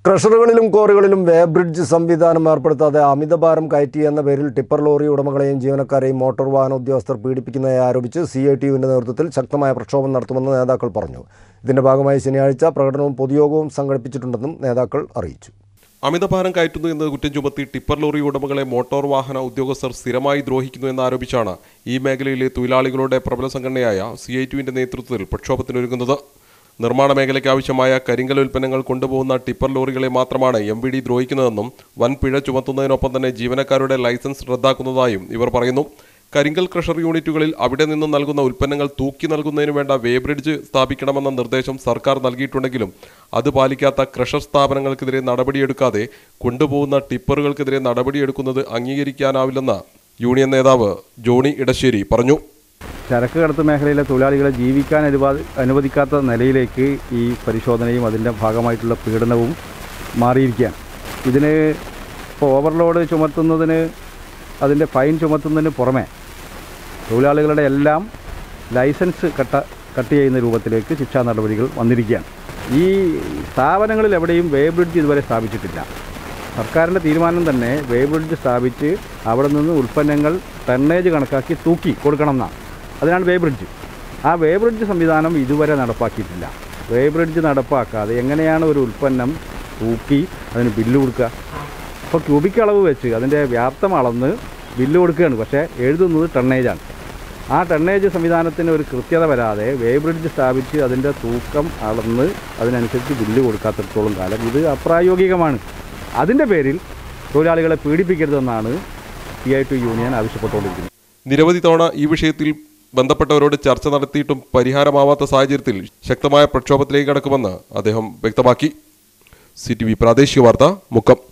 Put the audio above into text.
ക്രഷറുകളിലും ക്വാറികളിലും വേ bridge സംവിധാനം ഏർപ്പെടുത്താതെ അമിതഭാരം കയറ്റിയെന്ന പേരിൽ tipper lorry ഉടമകളെയും ജീവനക്കാരെയും മോട്ടോർ വാഹന ഉദ്യോഗസ്ഥർ പീഡിപ്പിക്കുന്നതായി ആരോപിച്ച് CITUവിന്റെ നേതൃത്വത്തിൽ ശക്തമായ പ്രക്ഷോഭം നടത്തുമെന്ന് നേതാക്കൾ പറഞ്ഞു. ഇതിന്റെ ഭാഗമായി ശനിയാഴ്ച പ്രകടനവും പൊതുയോഗവും സംഘടിപ്പിച്ചിട്ടുണ്ടെന്നും നേതാക്കൾ അറിയിച്ചു. അമിതഭാരം കയറ്റുന്നു എന്ന കുറ്റം ചുമത്തി ടിപ്പർ ലോറി ഉടമകളെ മോട്ടോർ വാഹന ഉദ്യോഗസ്ഥർ സ്ഥിരമായി ദ്രോഹിക്കുന്നു എന്നാരോപിച്ചാണ് ഈ മേഖലയിലെ തൊഴിലാളികളുടെ പ്രബല സംഘടനയായ CITUവിന്റെ നേതൃത്വത്തിൽ പ്രക്ഷോഭത്തിനൊരുങ്ങുന്നത്. നിർമ്മാണ മേഖലയ്ക്ക് ആവശ്യമായ കരിങ്കൽ ഉൽപ്പന്നങ്ങൾ കൊണ്ടുപോകുന്ന ടിപ്പർ ലോറികളെ മാത്രമാണ് MVD ദ്രോഹിക്കുന്നതെന്നും വൻ പിഴ ചുമത്തുന്നതിനൊപ്പം തന്നെ ജീവനക്കാരുടെ ലൈസൻസ് റദ്ദാക്കുന്നതായും ഇവർ പറയുന്നു. കരിങ്കൽ ക്രഷർ യൂണിറ്റുകളിൽ അവിടെ നിന്ന് നൽകുന്ന ഉൽപ്പന്നങ്ങൾ തൂക്കി നൽകുന്നതിന് വേണ്ട വേ ബ്രിഡ്ജ് സ്ഥാപിക്കണമെന്ന നിർദ്ദേശം സർക്കാർ നൽകിയിട്ടുണ്ടെങ്കിലും അത് പാലിക്കാത്ത ക്രഷർ സ്ഥാപനങ്ങൾക്കെതിരെ നടപടിയെടുക്കാതെ കൊണ്ടുപോകുന്ന ടിപ്പറുകൾക്കെതിരെ നടപടിയെടുക്കുന്നത് അംഗീകരിക്കാനാവില്ലെന്ന് യൂണിയൻ നേതാവ് ജോണി ഇടശ്ശേരി പറഞ്ഞു. ചരക്ക് കടത്ത് മേഖലയിലെ തൊഴിലാളികളെ ജീവിക്കാൻ അനുവദിക്കാത്ത നിലയിലേക്ക് ഈ പരിശോധനയും അതിൻ്റെ ഭാഗമായിട്ടുള്ള പീഡനവും മാറിയിരിക്കുകയാണ്. ഇതിന് ഇപ്പോൾ ഓവർലോഡ് ചുമത്തുന്നതിന് അതിൻ്റെ ഫൈൻ ചുമത്തുന്നതിന് പുറമെ തൊഴിലാളികളുടെ എല്ലാം ലൈസൻസ് കട്ട് ചെയ്യുന്ന രൂപത്തിലേക്ക് ശിക്ഷാ നടപടികൾ വന്നിരിക്കുകയാണ്. ഈ സ്ഥാപനങ്ങളിൽ എവിടെയും വേ ബ്രിഡ്ജ് ഇതുവരെ സ്ഥാപിച്ചിട്ടില്ല. സർക്കാരിൻ്റെ തീരുമാനം തന്നെ വേ ബ്രിഡ്ജ് സ്ഥാപിച്ച് അവിടെ നിന്ന് ഉൽപ്പന്നങ്ങൾ ടണ്ണേജ് കണക്കാക്കി തൂക്കി കൊടുക്കണം എന്നാണ്. അതിനാണ് വേ ബ്രിഡ്ജ്. ആ വേ ബ്രിഡ്ജ് സംവിധാനം ഇതുവരെ നടപ്പാക്കിയിട്ടില്ല. വേ ബ്രിഡ്ജ് നടപ്പാക്കാതെ എങ്ങനെയാണ് ഒരു ഉൽപ്പന്നം തൂക്കി അതിന് ബില്ല് കൊടുക്കുക? അപ്പോൾ ക്യൂബിക് അളവ് വെച്ച് അതിൻ്റെ വ്യാപ്തം അളന്ന് ബില്ല് കൊടുക്കുകയാണ്. പക്ഷേ എഴുതുന്നത് ടണ്ണേജാണ്. ആ ടണ്ണേജ് സംവിധാനത്തിന് ഒരു കൃത്യത വരാതെ വേ ബ്രിഡ്ജ് സ്ഥാപിച്ച് അതിൻ്റെ തൂക്കം അളന്ന് അതിനനുസരിച്ച് ബില്ല് കൊടുക്കാത്തിടത്തോളം കാലം ഇത് അപ്രായോഗികമാണ്. അതിൻ്റെ പേരിൽ തൊഴിലാളികളെ പീഡിപ്പിക്കരുതെന്നാണ് CITU യൂണിയൻ ആവശ്യപ്പെട്ടുകൊണ്ടിരിക്കുന്നത്. നിരവധി തവണ ഈ വിഷയത്തിൽ ബന്ധപ്പെട്ടവരോട് ചർച്ച നടത്തിയിട്ടും പരിഹാരമാവാത്ത സാഹചര്യത്തിൽ ശക്തമായ പ്രക്ഷോഭത്തിലേക്ക് കടക്കുമെന്ന് അദ്ദേഹം വ്യക്തമാക്കി. CTV പ്രാദേശിക വാർത്ത, മുക്കം.